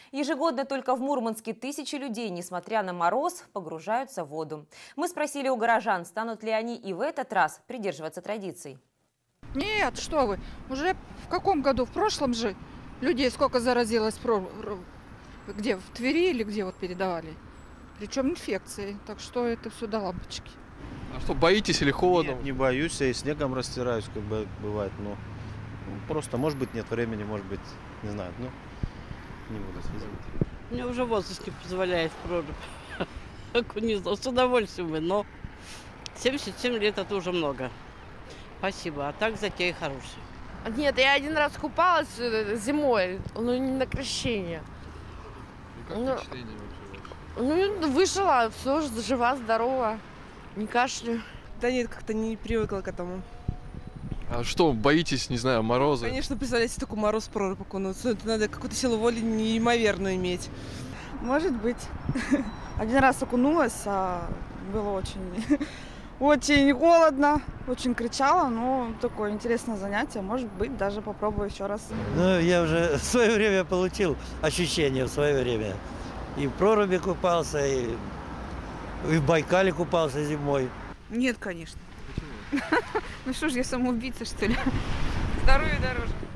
Ежегодно только в Мурманске тысячи людей, несмотря на мороз, погружаются в воду. Мы спросили у горожан, станут ли они и в этот раз придерживаться традиций. Нет, что вы, уже в каком году? В прошлом же людей сколько заразилось, где, в Твери или где вот передавали? Причем инфекции, так что это все до лампочки. А что, боитесь или холодно? Нет, не боюсь, я и снегом растираюсь, как бы бывает, но просто, может быть, нет времени, может быть, не знаю, ну, не буду извините. Мне уже возраст не позволяет прорубь. Окунуться с удовольствием, но 77 лет это уже много. Спасибо, а так затея хорошая. Нет, я один раз купалась зимой, ну не на крещение. Как впечатление вообще? Ну, вышла, все, жива, здорова, не кашляю. Да нет, как-то не привыкла к этому. А что, боитесь, не знаю, мороза? Конечно, представляете, такой мороз в прорубь окунуться. Это надо какую-то силу воли неимоверную иметь. Может быть. Один раз окунулась, а было очень холодно, очень кричала, но такое интересное занятие. Может быть, даже попробую еще раз. Ну, я уже в свое время получил ощущение, в свое время. И в проруби купался, и в Байкале купался зимой. Нет, конечно. Почему? Ну что ж, я самоубийца, что ли? Здоровье дороже.